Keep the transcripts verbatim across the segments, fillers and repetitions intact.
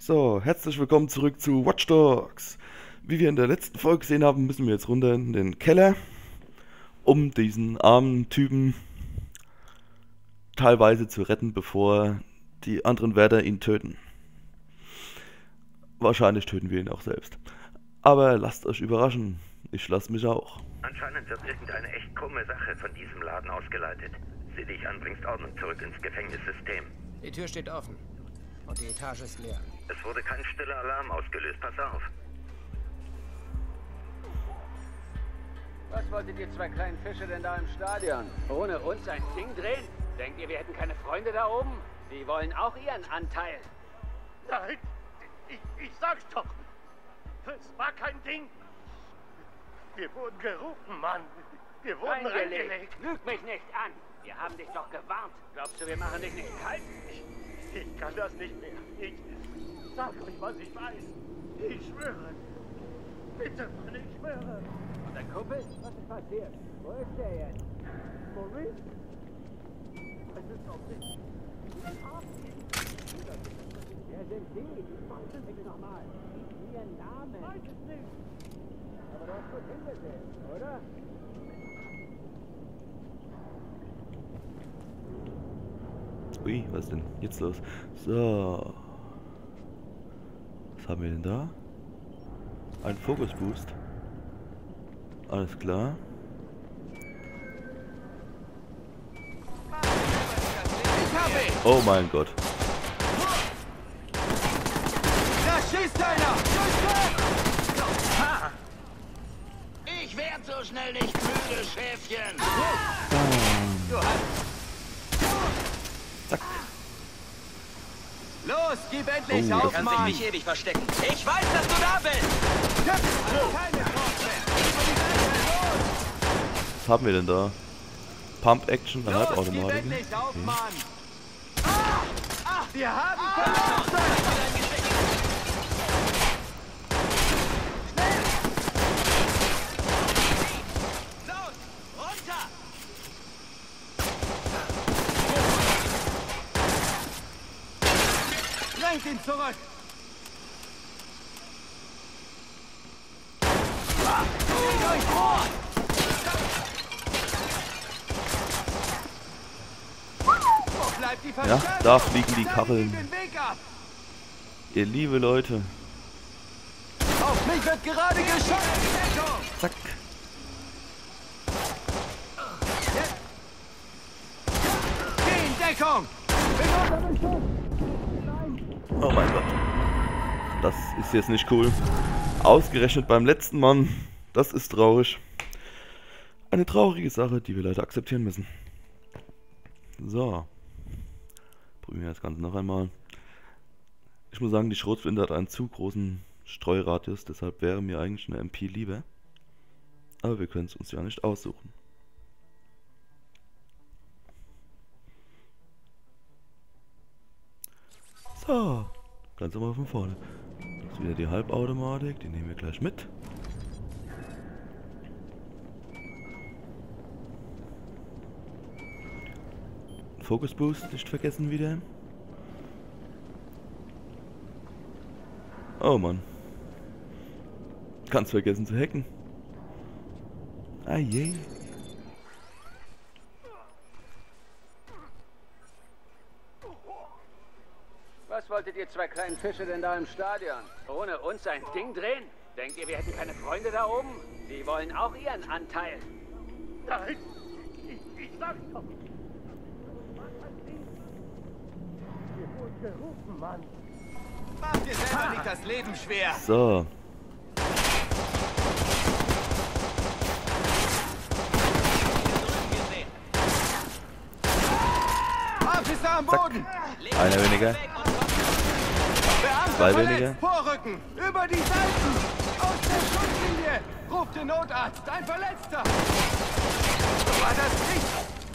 So, herzlich willkommen zurück zu Watch Dogs. Wie wir in der letzten Folge gesehen haben, müssen wir jetzt runter in den Keller, um diesen armen Typen teilweise zu retten, bevor die anderen Wärter ihn töten. Wahrscheinlich töten wir ihn auch selbst. Aber lasst euch überraschen, ich lasse mich auch. Anscheinend wird irgendeine echt krumme Sache von diesem Laden ausgeleitet. Sieh dich an, bringst Ordnung zurück ins Gefängnissystem. Die Tür steht offen. Und die Etage ist leer. Es wurde kein stiller Alarm ausgelöst. Pass auf. Was wolltet ihr zwei kleinen Fische denn da im Stadion? Ohne uns ein Ding drehen? Denkt ihr, wir hätten keine Freunde da oben? Die wollen auch ihren Anteil. Nein, ich, ich sag's doch. Es war kein Ding. Wir wurden gerufen, Mann. Wir wurden Reingelegt. reingelegt. Lüg mich nicht an. Wir haben dich doch gewarnt. Glaubst du, wir machen dich nicht kalt? Ich kann das nicht mehr. Ich sag euch, was ich weiß. Ich schwöre. Bitte, Mann, ich schwöre. Und dein Kumpel? Was ist passiert? Wo ist der jetzt? Maurice? Es ist doch nicht. Wer sind die? Weiß es nicht nochmal. Ihren Namen. Weiß es nicht. Aber du hast gut hingesehen, oder? Ui, was ist denn jetzt los? So. Was haben wir denn da? Ein Fokusboost. Alles klar. Oh mein Gott. Da schießt einer! Ich werd so schnell nicht müde, Schäfchen. Du hast... Zack. Los, gib endlich Oh, auf, das Kannst Mann! dich nicht ewig verstecken. Ich weiß, dass du da bist. Keine Chance mehr! Was haben wir denn da? Pump Action, eine Los, gib Halbautomatik. endlich auf, Okay. Mann! Ah, wir haben verloren! Los, runter. Drängt ihn zurück! Zieht euch vor! Wo bleibt die Ja, Verstärkung? da fliegen die Dann Kacheln. geht den Weg ab! Ihr liebe Leute. Auf mich wird gerade geschossen! Zack. Geh in Deckung! Oh mein Gott. Das ist jetzt nicht cool. Ausgerechnet beim letzten Mann. Das ist traurig. Eine traurige Sache, die wir leider akzeptieren müssen. So. Probieren wir das Ganze noch einmal. Ich muss sagen, die Schrotflinte hat einen zu großen Streuradius, deshalb wäre mir eigentlich eine M P lieber. Aber wir können es uns ja nicht aussuchen. So, ganz normal von vorne. Das ist wieder die Halbautomatik, die nehmen wir gleich mit. Focus Boost nicht vergessen wieder. Oh Mann. Ganz vergessen zu hacken. Ah je. Was wolltet ihr zwei kleinen Fische denn da im Stadion? Ohne uns ein Ding drehen? Denkt ihr, wir hätten keine Freunde da oben? Die wollen auch ihren Anteil. Nein, ich, ich sag's doch. Es war kein Ding. Wir wurden gerufen, Mann. Mach dir selber nicht das Leben schwer! So. Officer am Boden! Einer weniger. Beamte Zwei verletzt! weniger. Vorrücken! Über die Seiten! Aus der Schusslinie! Ruf den Notarzt! Ein Verletzter! So war das nicht!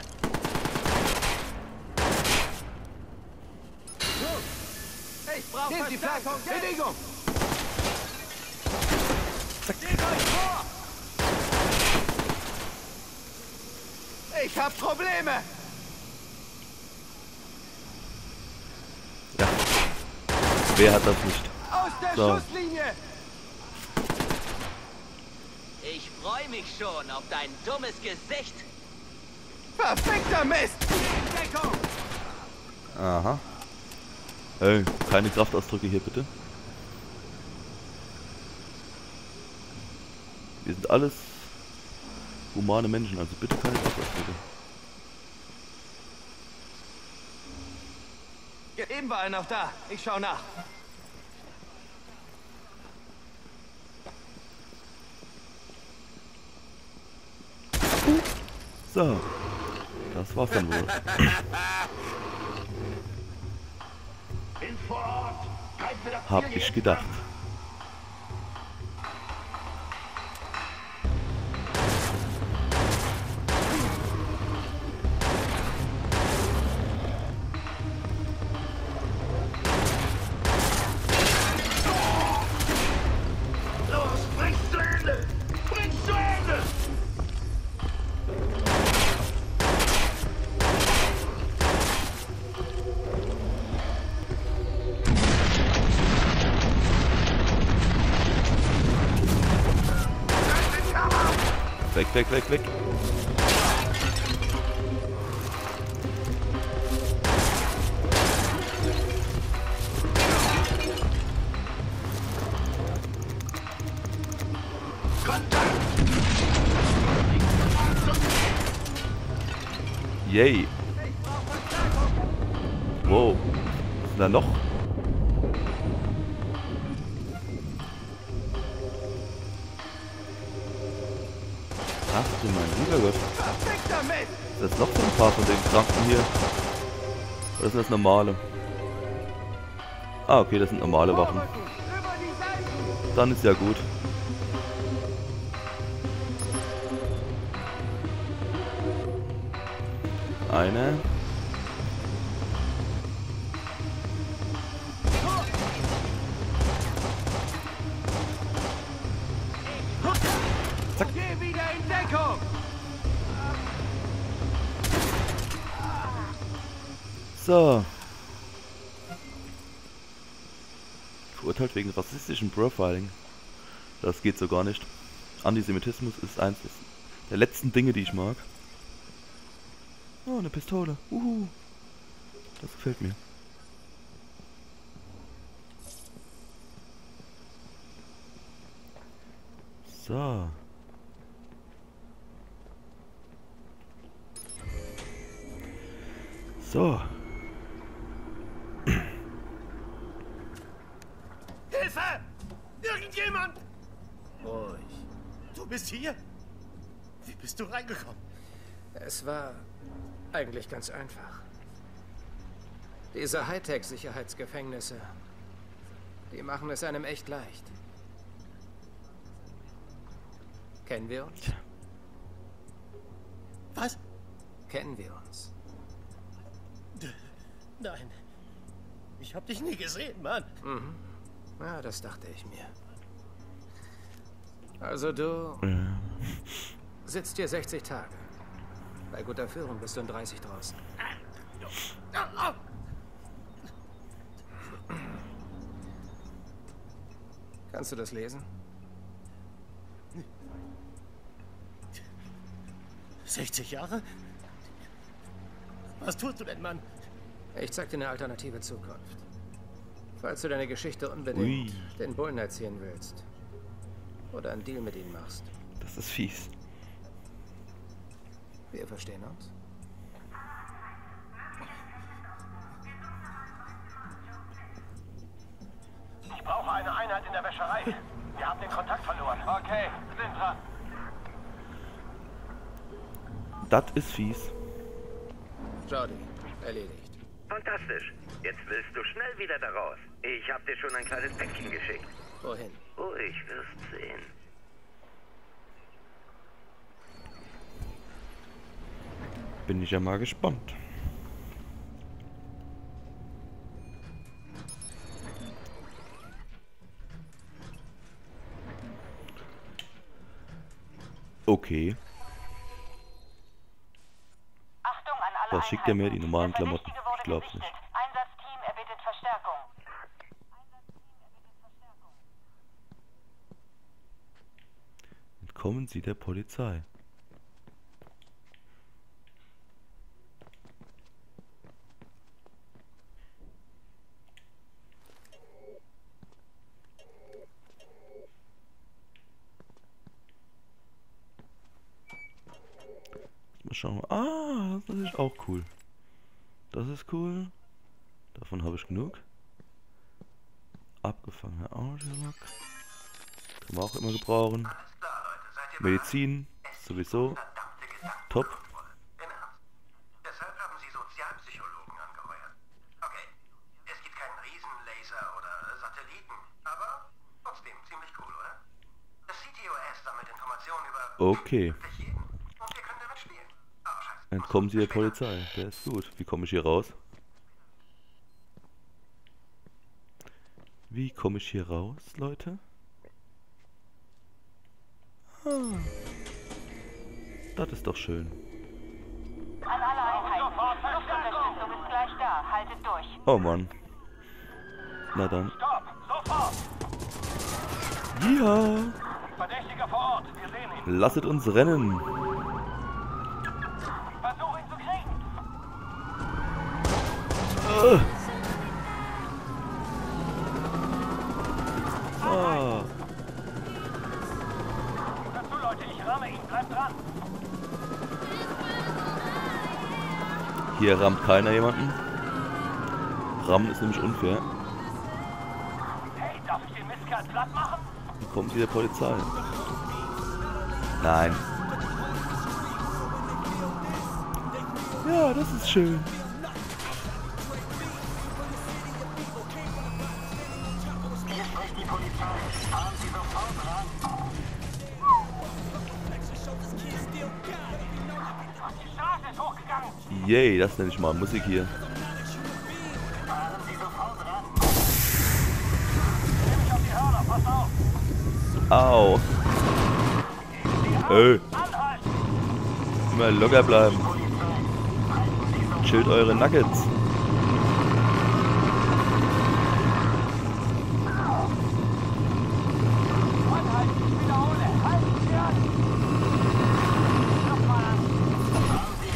Ich brauche Nehmt die Verstärkung! Bewegung! Seht euch vor! Ich hab Probleme! Ja. Wer hat das nicht? Aus der So. Schusslinie! Ich freue mich schon auf dein dummes Gesicht. Verfickter Mist! Die Deckung! Aha. Hey, keine Kraftausdrücke hier bitte. Wir sind alles humane Menschen, also bitte keine Kraftausdrücke. Eben war er noch da. Ich schau nach. So. Das war's dann wohl. Bin vor Ort. Greif mir das Hab Ziel ich jetzt gedacht. Los, bring's zu Ende! Bring's zu Ende! Weg, weg, weg, weg. Yay. Wow. Was ist da noch? Ach du mein lieber Gott. Verfickter Mist! Das ist noch so ein paar von den Kranken hier. Oder sind das normale? Ah, okay, das sind normale Waffen. Vorrücken! Über die Seiten! Dann ist ja gut. Eine. Geh wieder in Deckung! So. Verurteilt wegen rassistischem Profiling. Das geht so gar nicht. Antisemitismus ist eins der letzten Dinge, die ich mag. Oh, eine Pistole. Uhu. Das gefällt mir. So. So. Hilfe! Irgendjemand! Ruhig. Du bist hier? Wie bist du reingekommen? Es war eigentlich ganz einfach. Diese Hightech-Sicherheitsgefängnisse, die machen es einem echt leicht. Kennen wir uns? Was? Kennen wir uns? Nein. Ich hab dich nie gesehen, Mann. Mhm. Ja, das dachte ich mir. Also du Ja. sitzt hier sechzig Tage. Bei guter Führung bist du in dreißig draußen. Kannst du das lesen? sechzig Jahre? Was tust du denn, Mann? Ich zeig dir eine alternative Zukunft. Falls du deine Geschichte unbedingt Ui. den Bullen erzählen willst. Oder einen Deal mit ihnen machst. Das ist fies. Wir verstehen uns. Ich brauche eine Einheit in der Wäscherei. Wir haben den Kontakt verloren. Okay, sind dran. Das ist fies. Jordi, erledigt. Fantastisch. Jetzt willst du schnell wieder da raus. Ich hab dir schon ein kleines Päckchen geschickt. Wohin? Ruhig wirst sehen. Bin ich ja mal gespannt. Okay. Achtung an alle Was schickt er mir? Die Einheiten. normalen Der Klamotten? Verdächtige wurde Ich glaub's gesichtet. nicht. Einsatzteam erbittet Verstärkung. Entkommen Sie der Polizei. Mal schauen. Ah, das ist natürlich auch cool. Das ist cool. Davon habe ich genug. Abgefangener Audiolog. Kann man auch immer gebrauchen. Medizin sowieso. Top. Deshalb haben Sie Sozialpsychologen angeheuert. Okay, es gibt keinen Riesenlaser oder Satelliten, aber trotzdem ziemlich cool, oder? Das C T O S sammelt Informationen über Okay. wirklich jeden und wir können damit spielen. Oh, scheiße. Entkommen Sie der Polizei. Der ist gut. Wie komme ich hier raus? Wie komme ich hier raus, Leute? Ah. Das ist doch schön. An alle Einheiten. Luftunterstützung ist gleich da. Haltet durch. Oh Mann. Na dann. Stopp! Sofort! Ja. Verdächtiger vor Ort. Wir sehen ihn. Lasset uns rennen. Versuch ihn zu kriegen. Ah. Ah. Dazu, Leute, ich ramme ihn. Bleibt dran. Hier rammt keiner jemanden. Rammen ist nämlich unfair. Hey, darf ich den Mistkerl platt machen? Wie kommt hier der Polizei? Nein. Ja, das ist schön. Hier spricht die Polizei. Fahren Sie sofort ran. Die Straße ist hochgegangen. Yay, das nenne ich mal Musik hier. Fahren Sie sofort ran. Nimm mich auf die Hörner, pass auf. Au. Ey, Anhalten. immer locker bleiben. Chillt eure Nuggets. Anhalten, ich wiederhole. Halten Sie an. Nochmal an. Fahren Sie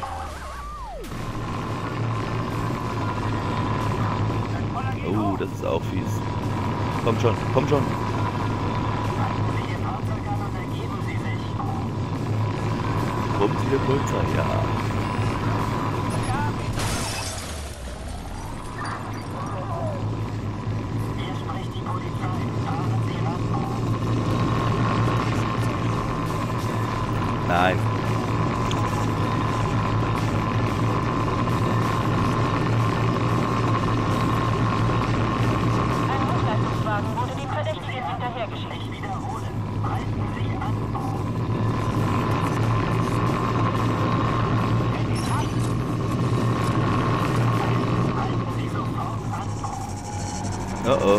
ran. Oh, das ist auch fies. Komm schon, komm schon. Ihr Fahrzeug an und ergeben Sie sich. Kommt hier Polizei? Ja. Hier spricht die Polizei. Fahren Sie ran. Nein. Ein Hochleistungswagen wurde dem Verdächtigen hinterhergeschickt. Ich wiederhole. Halten Sie an. Halten Sie sofort an. Oh oh.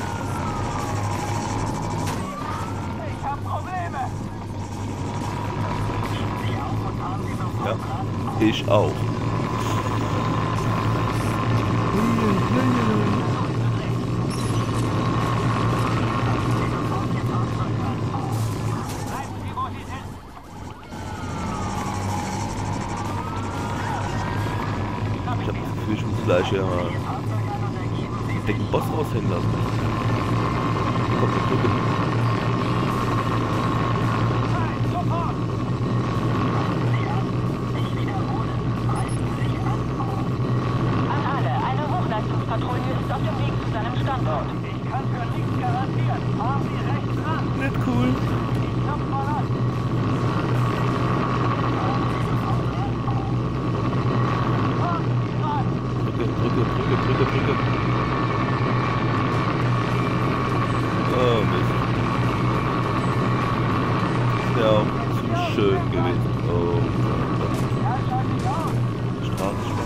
Ich habe Probleme. Geben Sie auf und fahren Sie sofort Ja. ran. Ich auch. Bleiben Sie, wo Sie sind. Ich habe das Gefühl, ich muss gleich hier mal einen dicken Boss raushängen lassen. Kommt die Brücke. Sofort. Ich wiederhole. Halten Sie an. An alle. Eine Hochleistungspatrouille ist auf dem Weg zu seinem Standort. Ich kann für nichts garantieren. Fahren Sie rechts ran. Nicht cool. Ich klopf mal an. Fahren Sie sofort ran. Fahren Sie ran. Brücke, Brücke, Brücke, Brücke, Brücke. Oh Mist. Ja, auch zu schön gewesen. Oh Gott. Ja, schaut sich aus. Straßensperre.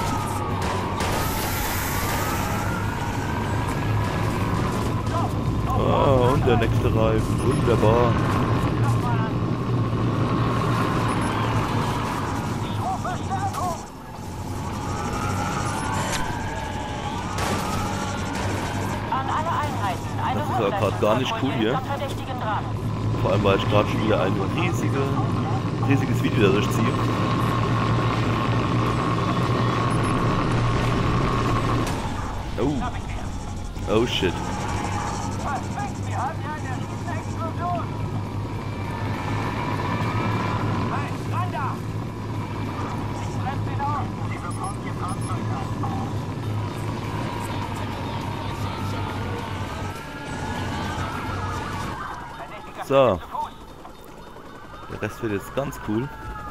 Oh, und der nächste Reifen. Wunderbar. Klopf mal an. Ich rufe Verstärkung. An alle Einheiten. Eine Das ist ja grad gar nicht cool Hochleistungspatrouille hier. ist am Verdächtigen dran. Vor allem, weil ich gerade schon wieder ein riesige, riesiges Video dadurch ziehe. Oh. Oh shit. Wir haben ja eine Explosion. Hey, ran da! Ich bremse ihn aus. Sie bekommen Ihr Fahrzeug an. So. Der Rest wird jetzt ganz cool.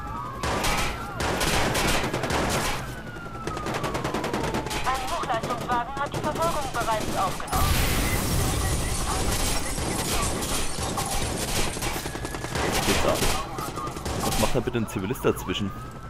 Ein Hochleistungswagen hat die Verfolgung bereits aufgenommen. Was geht da? Was macht da bitte ein Zivilist dazwischen?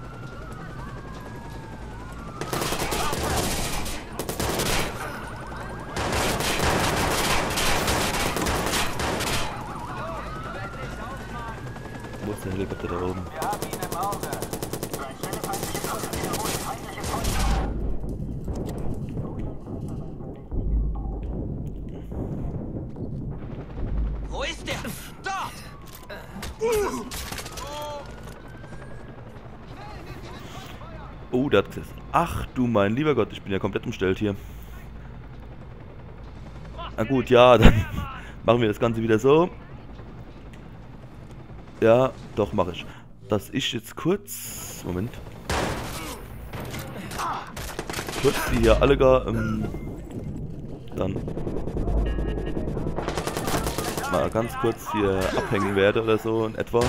Wo ist der Helikopter da oben? Wir haben ihn im Auge. Wo ist der? Dort! Oh, das ist... Ach du mein lieber Gott, ich bin ja komplett umstellt hier. Na gut, ja, dann machen wir das Ganze wieder so. Ja, doch, mache ich. Dass ich jetzt kurz... Moment. Kurz die hier alle gar... Ähm, dann... mal ganz kurz hier abhängen werde oder so in etwa.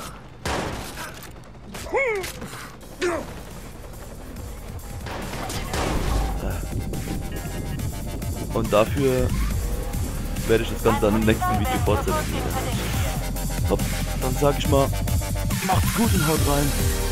Und dafür werde ich das Ganze dann im nächsten Video fortsetzen. Top. Dann sag ich mal, macht's gut und haut rein.